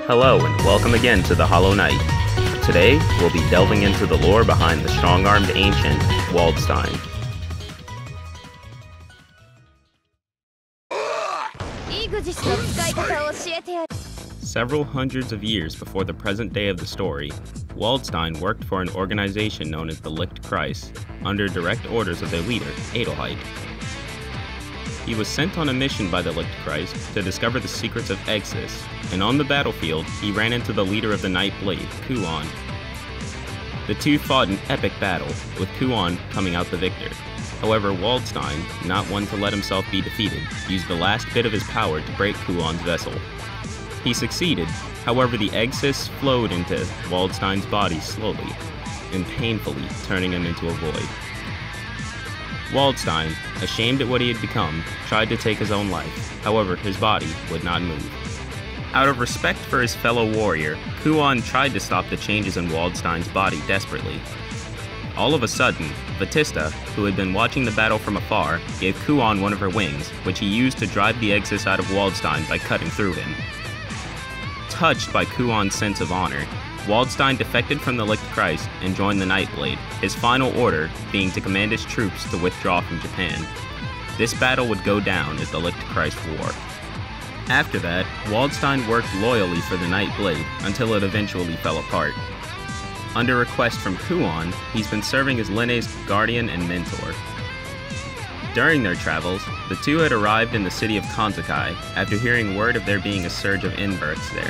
Hello and welcome again to the Hollow Knight. Today, we'll be delving into the lore behind the strong-armed ancient, Waldstein. Several hundreds of years before the present day of the story, Waldstein worked for an organization known as the Lichtkreis, under direct orders of their leader, Adelheid. He was sent on a mission by the Lichtkreis to discover the secrets of Exis, and on the battlefield, he ran into the leader of the Night Blade, Kuon. The two fought an epic battle, with Kuon coming out the victor. However, Waldstein, not one to let himself be defeated, used the last bit of his power to break Kuon's vessel. He succeeded, however the Exis flowed into Waldstein's body slowly and painfully, turning him into a void. Waldstein, ashamed at what he had become, tried to take his own life. However, his body would not move. Out of respect for his fellow warrior, Kuon tried to stop the changes in Waldstein's body desperately. All of a sudden, Vatista, who had been watching the battle from afar, gave Kuon one of her wings, which he used to drive the Exis out of Waldstein by cutting through him. Touched by Kuon's sense of honor, Waldstein defected from the Lichtkreis and joined the Nightblade, his final order being to command his troops to withdraw from Japan. This battle would go down as the Lichtkreis War. After that, Waldstein worked loyally for the Nightblade until it eventually fell apart. Under request from Kuon, he's been serving as Linne's guardian and mentor. During their travels, the two had arrived in the city of Kanzakai after hearing word of there being a surge of inbirths there.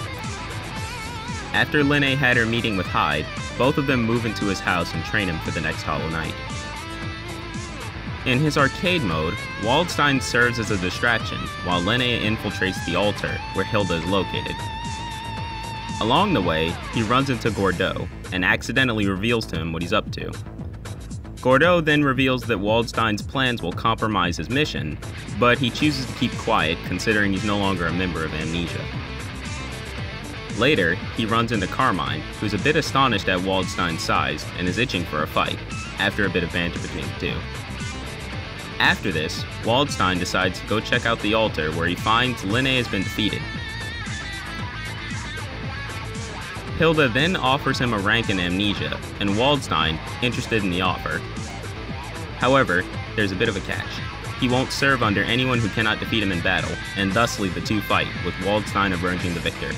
After Linne had her meeting with Hyde, both of them move into his house and train him for the next Hollow Knight. In his arcade mode, Waldstein serves as a distraction while Linne infiltrates the altar where Hilda is located. Along the way, he runs into Gordeau and accidentally reveals to him what he's up to. Gordeau then reveals that Waldstein's plans will compromise his mission, but he chooses to keep quiet considering he's no longer a member of Amnesia. Later, he runs into Carmine, who's a bit astonished at Waldstein's size and is itching for a fight, after a bit of banter between the two. After this, Waldstein decides to go check out the altar where he finds Linne has been defeated. Hilda then offers him a rank in Amnesia, and Waldstein, interested in the offer. However, there's a bit of a catch. He won't serve under anyone who cannot defeat him in battle, and thusly the two fight, with Waldstein emerging the victor.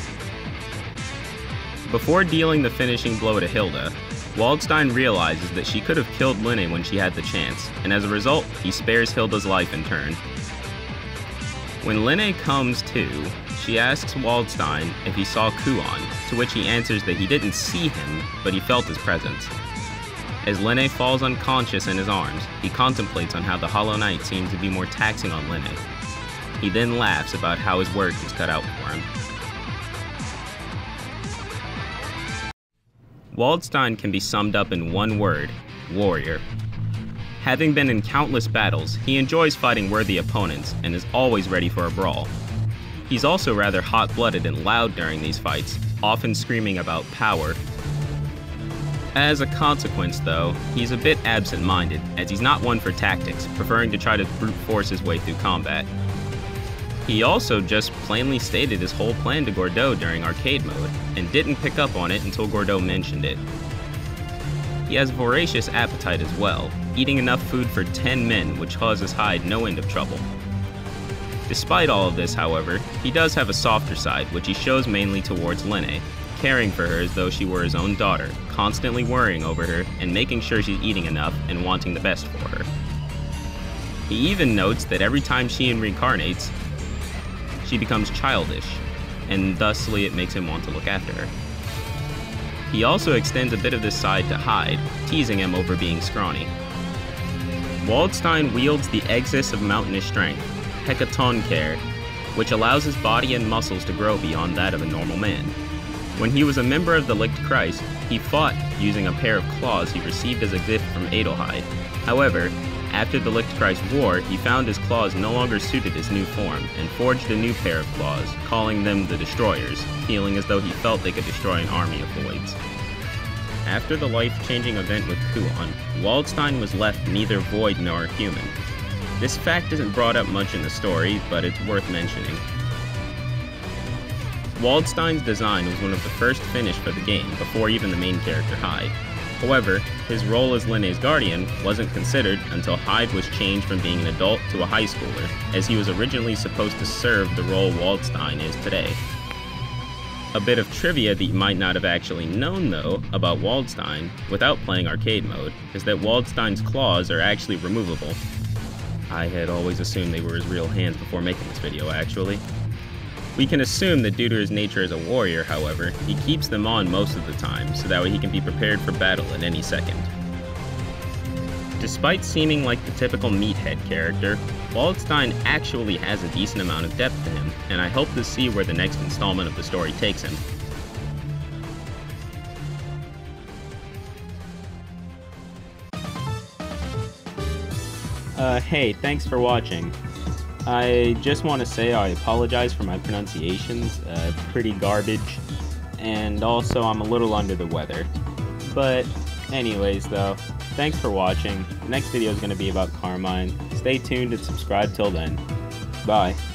Before dealing the finishing blow to Hilda, Waldstein realizes that she could have killed Linne when she had the chance, and as a result, he spares Hilda's life in turn. When Linne comes to, she asks Waldstein if he saw Kuon, to which he answers that he didn't see him, but he felt his presence. As Linne falls unconscious in his arms, he contemplates on how the Hollow Knight seems to be more taxing on Linne. He then laughs about how his work was cut out for him. Waldstein can be summed up in one word: warrior. Having been in countless battles, he enjoys fighting worthy opponents and is always ready for a brawl. He's also rather hot-blooded and loud during these fights, often screaming about power. As a consequence, though, he's a bit absent-minded, as he's not one for tactics, preferring to try to brute force his way through combat. He also just plainly stated his whole plan to Gordeau during arcade mode, and didn't pick up on it until Gordeau mentioned it. He has a voracious appetite as well, eating enough food for 10 men, which causes Hyde no end of trouble. Despite all of this, however, he does have a softer side, which he shows mainly towards Linne, caring for her as though she were his own daughter, constantly worrying over her and making sure she's eating enough and wanting the best for her. He even notes that every time she reincarnates, she becomes childish, and thusly it makes him want to look after her. He also extends a bit of this side to Hyde, teasing him over being scrawny. Waldstein wields the Exis of mountainous strength, Hekatonker, which allows his body and muscles to grow beyond that of a normal man. When he was a member of the Lichtkreis, he fought using a pair of claws he received as a gift from Adelheid. However, after the Lichtkreis War, he found his claws no longer suited his new form, and forged a new pair of claws, calling them the Destroyers, feeling as though he felt they could destroy an army of voids. After the life-changing event with Kuon, Waldstein was left neither void nor human. This fact isn't brought up much in the story, but it's worth mentioning. Waldstein's design was one of the first finished for the game, before even the main character Hyde. However, his role as Linnea's guardian wasn't considered until Hyde was changed from being an adult to a high schooler, as he was originally supposed to serve the role Waldstein is today. A bit of trivia that you might not have actually known, though, about Waldstein, without playing arcade mode, is that Waldstein's claws are actually removable. I had always assumed they were his real hands before making this video, actually. We can assume that due to his nature as a warrior, however, he keeps them on most of the time, so that way he can be prepared for battle at any second. Despite seeming like the typical meathead character, Waldstein actually has a decent amount of depth to him, and I hope to see where the next installment of the story takes him. Hey, thanks for watching. I just want to say I apologize for my pronunciations, pretty garbage, and also I'm a little under the weather. But anyways though, thanks for watching. The next video is going to be about Carmine. Stay tuned and subscribe till then. Bye.